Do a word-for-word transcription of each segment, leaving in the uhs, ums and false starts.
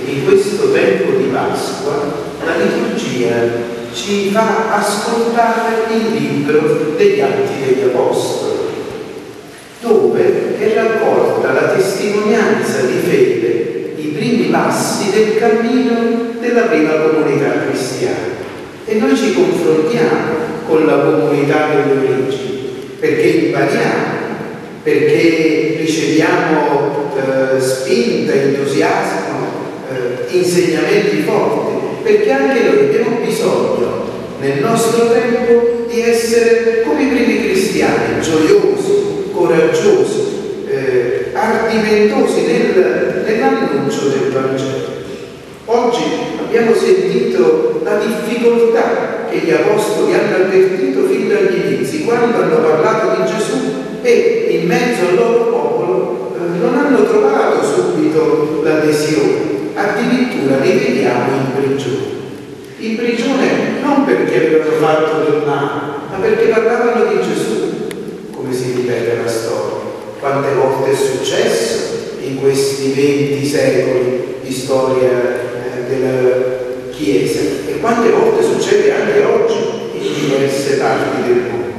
in questo tempo di Pasqua la liturgia ci fa ascoltare il libro degli Atti degli Apostoli, dove è raccolta la testimonianza di fede, i primi passi del cammino della prima comunità cristiana. E noi ci confrontiamo con la comunità delle origini, perché impariamo, perché riceviamo eh, spinta, entusiasmo, eh, insegnamenti forti, perché anche noi abbiamo bisogno nel nostro tempo di essere come i primi cristiani, gioiosi, coraggiosi, eh, ardimentosi nel, nell'annuncio del Vangelo. Oggi abbiamo sentito la difficoltà che gli Apostoli hanno avvertito fin dagli inizi, quando hanno parlato di Gesù e in mezzo al loro popolo eh, non hanno trovato subito l'adesione. Addirittura li vediamo in prigione. In prigione non perché avevano fatto del male, ma perché parlavano di Gesù, come si ripete la storia. Quante volte è successo in questi venti secoli di storia eh, della Chiesa e quante volte succede anche oggi in diverse parti del mondo.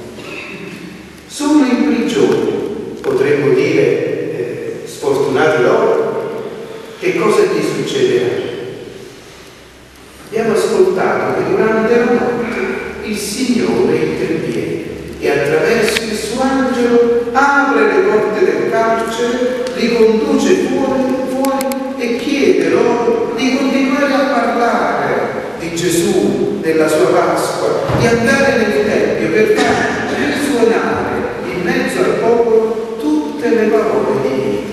Sono in prigione, potremmo dire eh, sfortunati loro. Che cosa gli succederà? Abbiamo ascoltato che durante la notte il Signore interviene e attraverso il suo angelo apre le porte del carcere, li conduce fuori, fuori e chiede loro di continuare a parlare di Gesù, della sua Pasqua, di andare nel Tempio per far risuonare in mezzo al popolo tutte le parole di vita.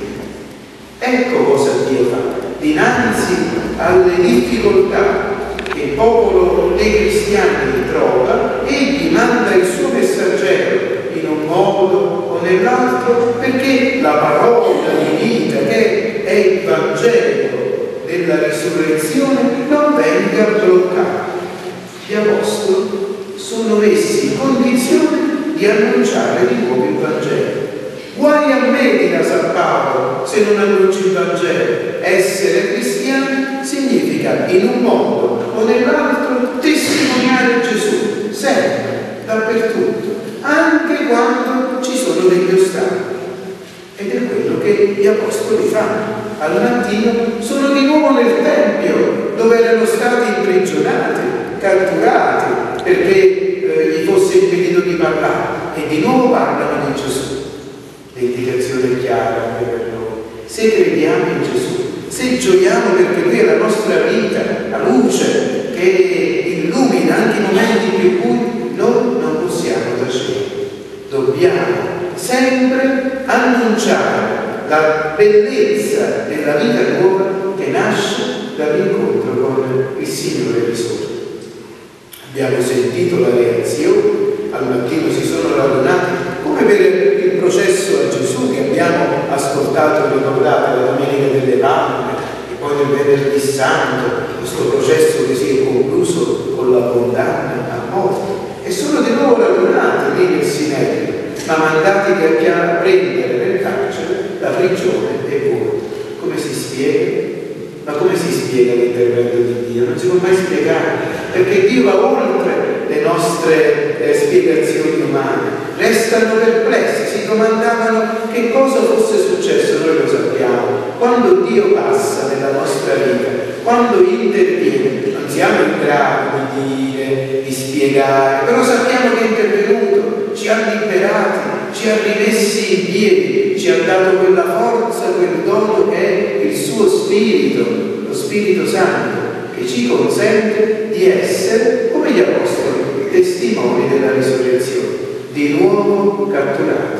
Ecco cosa Dio fa. Dinanzi alle difficoltà che il popolo dei cristiani trova, egli manda il suo messaggero in un modo o nell'altro perché la parola di vita, che è il Vangelo della risurrezione, non venga bloccata. Gli apostoli sono messi in condizione di annunciare di nuovo il Vangelo. Guai a me, dirà San Paolo, se non annunci il Vangelo. Essere cristiani significa in un modo o nell'altro testimoniare Gesù, sempre, dappertutto, anche quando ci sono degli ostacoli. Ed è quello che gli apostoli fanno. Al mattino sono di nuovo nel Tempio, dove erano stati imprigionati, catturati, perché eh, gli fosse impedito di parlare, e di nuovo parlano di Gesù. L'indicazione è chiara anche per noi. Se crediamo in Gesù, se gioiamo perché Lui è la nostra vita, la luce che illumina anche i momenti più bui, noi non possiamo tacere. Dobbiamo sempre annunciare la bellezza della vita nuova che nasce dall'incontro con il Signore risorto. Abbiamo sentito la reazione, al mattino si sono radunati come per il processo a Gesù che abbiamo ascoltato, ricordate, la Domenica delle Palme e poi nel Venerdì Santo, questo processo che si è concluso con la condanna a morte. E sono di nuovo radunati lì nel Sinedrio, ma mandati a prendere nel carcere la prigione e vuoto. Come si spiega? Ma come si spiega l'intervento di Dio? Non si può mai spiegare, perché Dio va oltre le nostre eh, spiegazioni umane. Restano perplessi, si domandavano che cosa fosse successo. Noi lo sappiamo. Quando Dio passa nella nostra vita, quando interviene, non siamo in grado di dire, di spiegare, però sappiamo che è intervenuto, ci ha liberati, ci ha rimessi in piedi, ci ha dato quella forza, quel dono che è il suo Spirito, lo Spirito Santo, che ci consente di essere, come gli Apostoli, testimoni della risurrezione, di nuovo catturati.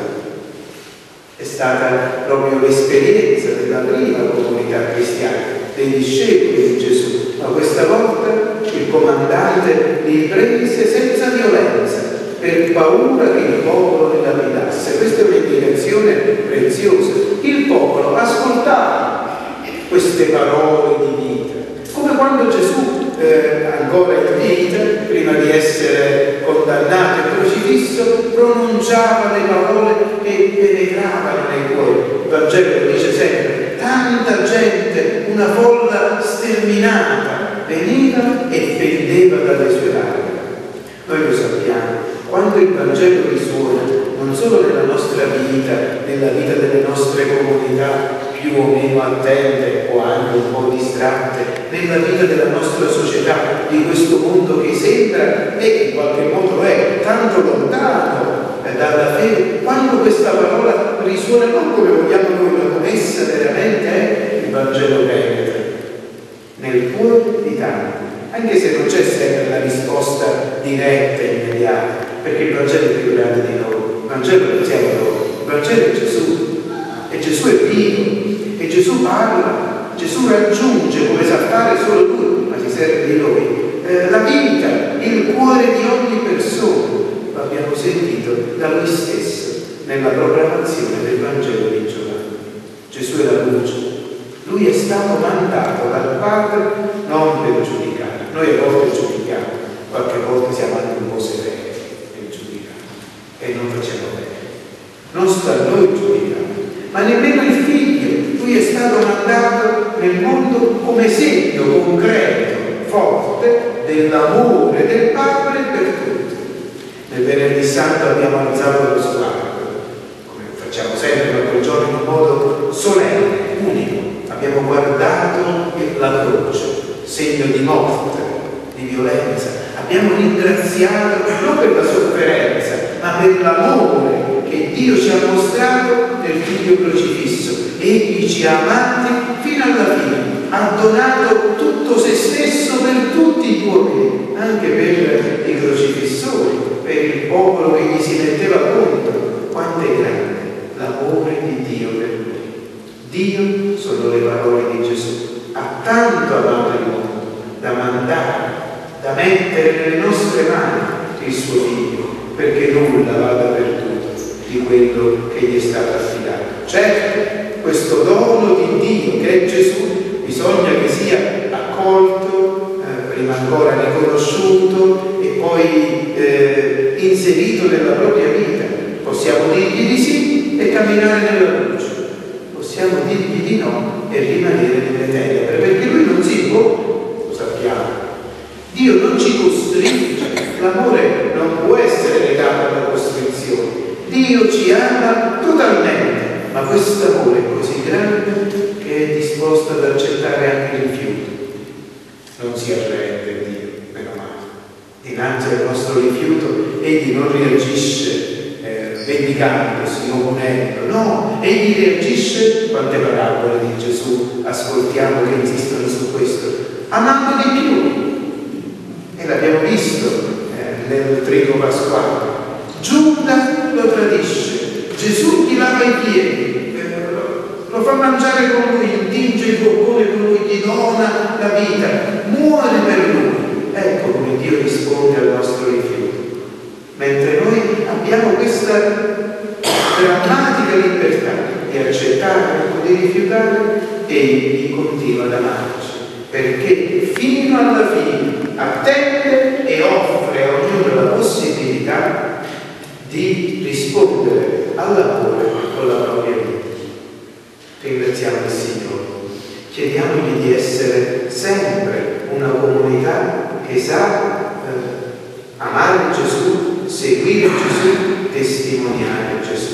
È stata proprio l'esperienza della prima comunità cristiana, dei discepoli di Gesù, ma questa volta il comandante li prese senza violenza, per paura che il popolo ne lapidasse. Questa è un'indicazione preziosa. Il popolo ascoltava queste parole di vita, come quando Gesù, eh, ancora in vita, prima di essere condannato e crocifisso, pronunciava le parole che penetravano nei cuori. Il Vangelo dice sempre: tanta gente, una folla sterminata, veniva e pendeva dalle sue lacrime. Noi lo sappiamo, quando il Vangelo risuona, non solo nella nostra vita, nella vita delle nostre comunità più o meno attente o anche un po' distratte, nella vita della nostra società, di questo mondo che sembra e in qualche modo è tanto lontano dalla fede, quando questa parola risuona non come vogliamo noi, ma come essa veramente è, il Vangelo penetra nel cuore di tanti, anche se non c'è sempre la risposta diretta e immediata, perché il Vangelo è più grande di noi, il Vangelo non siamo noi, il Vangelo è Gesù, e Gesù è vivo, e Gesù parla, Gesù raggiunge come sa fare solo Lui, ma si serve di noi, eh, la vita, il cuore di ogni persona. Lo abbiamo sentito da Lui stesso nella proclamazione del Vangelo di Giovanni. Gesù è la luce, Lui è stato mandato dal Padre non per giudicare. Noi a volte giudichiamo, qualche volta siamo anche un po' severi nel giudicare e non facciamo bene. Non sta a noi giudicare, ma nemmeno il Figlio. Lui è stato mandato nel mondo come esempio concreto, forte, dell'amore del Padre per tutti. Nel Venerdì Santo abbiamo alzato lo sguardo, come facciamo sempre, ma quel giorno in un modo solenne, unico. Abbiamo guardato la croce, segno di morte, di violenza. Abbiamo ringraziato non per la sofferenza, ma per l'amore che Dio ci ha mostrato nel Figlio crocifisso. Egli ci ha amati fino alla fine, ha donato tutto se stesso per tutti gli uomini, anche per i crocifissori, per il popolo che gli si metteva contro. Quanto è grande l'amore di Dio per lui. Dio, sono le parole di Gesù, ha tanto amato il mondo da mandare, da mettere nelle nostre mani il suo Figlio, perché nulla vada perduto di quello che gli è stato affidato. Certo, questo dono di Dio che è Gesù bisogna che sia accolto, eh, prima ancora riconosciuto e poi eh, inserito nella propria vita. Possiamo dirgli di sì e camminare nella luce, possiamo dirgli di no e rimanere nelle tenebre, perché lui non si può, lo sappiamo. Dio non ci costringe, l'amore non può essere legato alla costrizione. Dio ci ama totalmente, ma questo amore è così grande che è disposto ad accettare anche il rifiuto. Non si arrende Dio, meno male. Dinanzi al nostro rifiuto egli non reagisce eh, vendicandosi, opponendo, no, egli reagisce. Quante parabole di Gesù ascoltiamo che insistono su questo, amando di più. E l'abbiamo visto eh, nel trigo pasquale. Giuda lo tradisce, Gesù gli lava i piedi, eh, lo, lo fa mangiare con lui, intinge il boccone con lui, gli dona la vita, muore per lui. Ecco come Dio risponde al nostro rifiuto. Mentre noi abbiamo questa drammatica libertà di accettare o di rifiutare, egli continua ad amarci, perché fino alla fine attende e offre a ognuno la possibilità di rispondere all'amore con la propria vita. Ringraziamo il Signore, chiediamogli di essere sempre una comunità che sa eh, amare Gesù, seguire Gesù, testimoniare Gesù.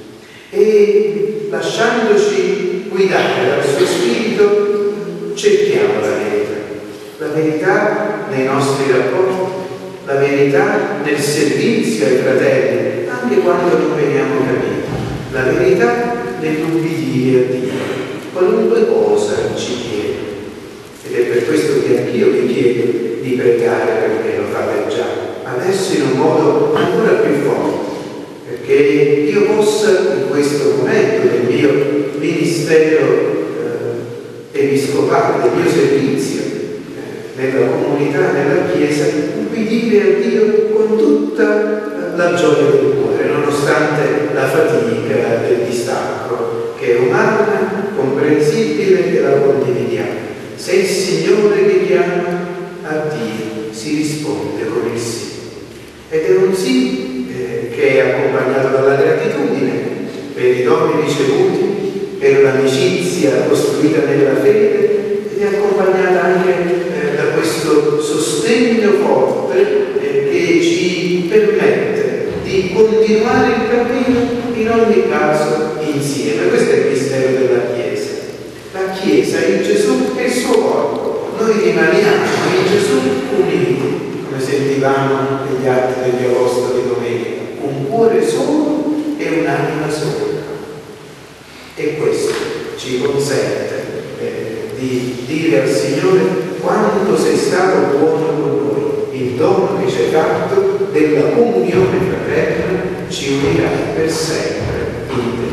E lasciandoci guidare dal suo Spirito, cerchiamo la verità. La verità nei nostri rapporti, la verità nel servizio ai fratelli, anche quando non veniamo capiti, la verità nell'ubbidire a Dio, qualunque cosa ci chiede. Ed è per questo che anch'io vi chiedo di pregare perché lo fate già, adesso in un modo ancora più forte, perché io possa in questo momento del mio ministero eh, episcopale, del mio servizio, nella comunità, nella Chiesa, ubbidire a Dio con tutta la gioia del cuore, nonostante la fatica del distacco, che è umana, comprensibile e la condividiamo. Se il Signore che chiama a Dio si risponde con il sì. Ed è un sì eh, che è accompagnato dalla gratitudine per i doni ricevuti, per l'amicizia costruita nella fede ed è accompagnata anche eh, da questo sostegno forte eh, che ci permette di continuare il cammino in ogni caso insieme. Questo è il mistero della Chiesa. La Chiesa in Gesù è il suo corpo, noi rimaniamo in Gesù uniti, come sentivamo negli atti degli apostoli domenica, un cuore solo e un'anima sola. E questo ci consente eh, di dire al Signore quanto sei stato buono con noi. Il dono che ci hai fatto della comunione fraterna ci unirà per sempre in te.